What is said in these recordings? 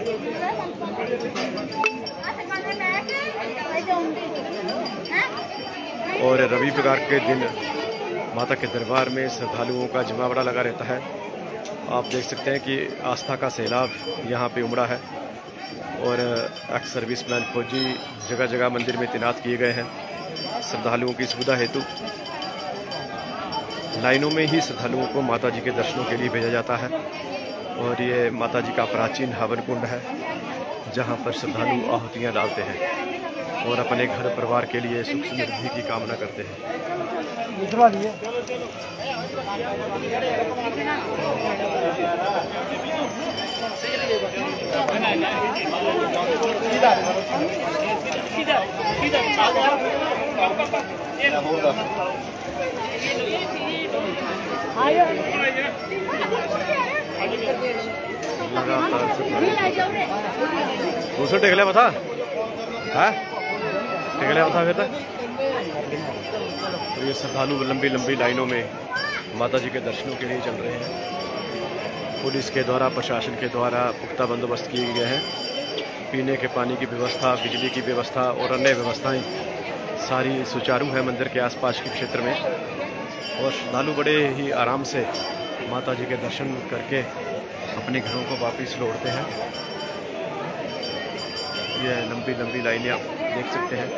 और रविवार के दिन माता के दरबार में श्रद्धालुओं का जमावड़ा लगा रहता है। आप देख सकते हैं कि आस्था का सैलाब यहाँ पे उमड़ा है और एक्स सर्विसमैन फौजी जगह जगह मंदिर में तैनात किए गए हैं श्रद्धालुओं की सुविधा हेतु। लाइनों में ही श्रद्धालुओं को माता जी के दर्शनों के लिए भेजा जाता है और ये माता जी का प्राचीन हवन कुंड है जहाँ पर श्रद्धालु आहुतियाँ डालते हैं और अपने घर परिवार के लिए सुख समृद्धि की कामना करते हैं। दूसरे टेक लिया बता है टेक लिया बता फिर तक। तो ये श्रद्धालु लंबी लंबी लाइनों में माता जी के दर्शनों के लिए चल रहे हैं। पुलिस के द्वारा प्रशासन के द्वारा पुख्ता बंदोबस्त किए गए हैं। पीने के पानी की व्यवस्था, बिजली की व्यवस्था और अन्य व्यवस्थाएं सारी सुचारू है मंदिर के आसपास के क्षेत्र में और श्रद्धालु बड़े ही आराम से माता जी के दर्शन करके अपने घरों को वापस लौटते हैं। ये लंबी लंबी लाइनें आप देख सकते हैं।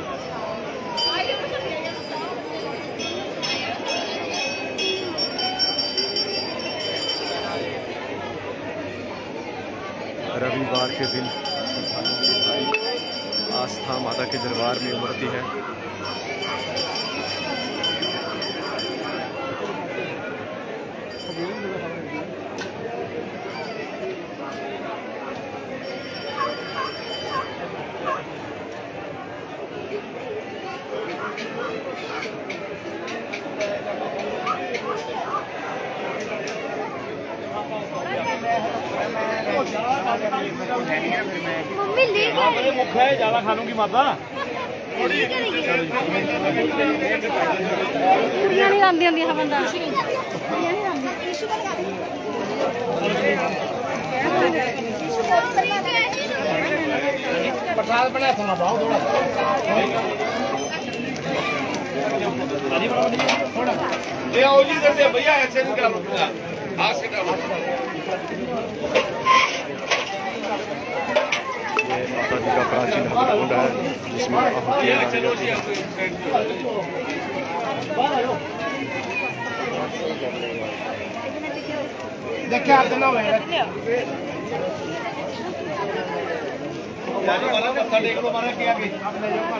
रविवार के दिन आस्था माता के दरबार में उमड़ती है। मम्मी ले गए मुख है ज्यादा खा लूंगी माता नहीं आंदी आंदी है बंदा प्रसाद बना थोड़ा बहुत थोड़ा ले आओ जी दे भैया ऐसे नहीं करा लूंगा हाथ से करो। माता जी का प्राचीन हवन कुंड है जिसमें आहुतियां देखिए आप दोनों में यानी वाला मत्था टेक लो मारा क्या कि आप ले जाओ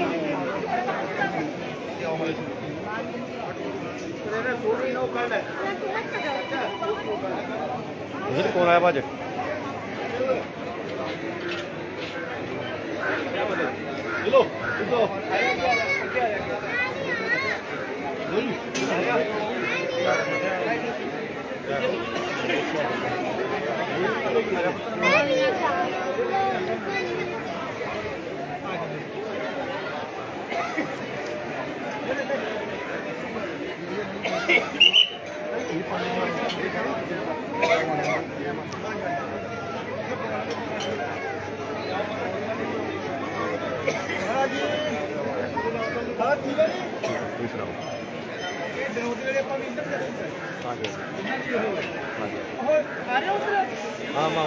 इधर कौन आया बाज लो हाँ माँ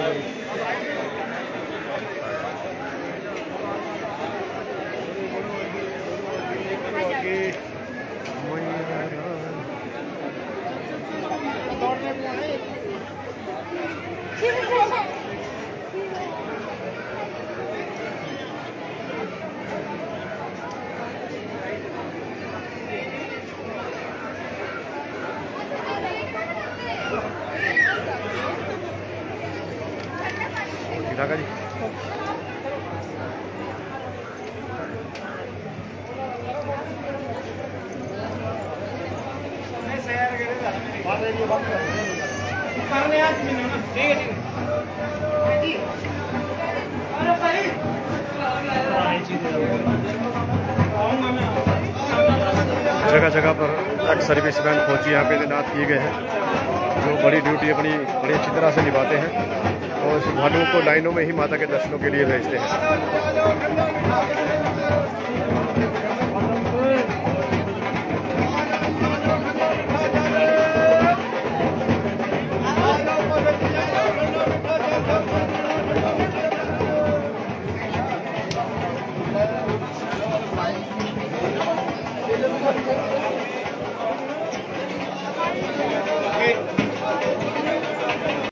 ठीक है जी। जगह जगह पर एक्स सर्विसमैन फौजी यहाँ पे तैनात किए गए हैं जो बड़ी ड्यूटी अपनी बड़ी अच्छी तरह से निभाते हैं और श्रद्धालुओं को लाइनों में ही माता के दर्शनों के लिए भेजते हैं।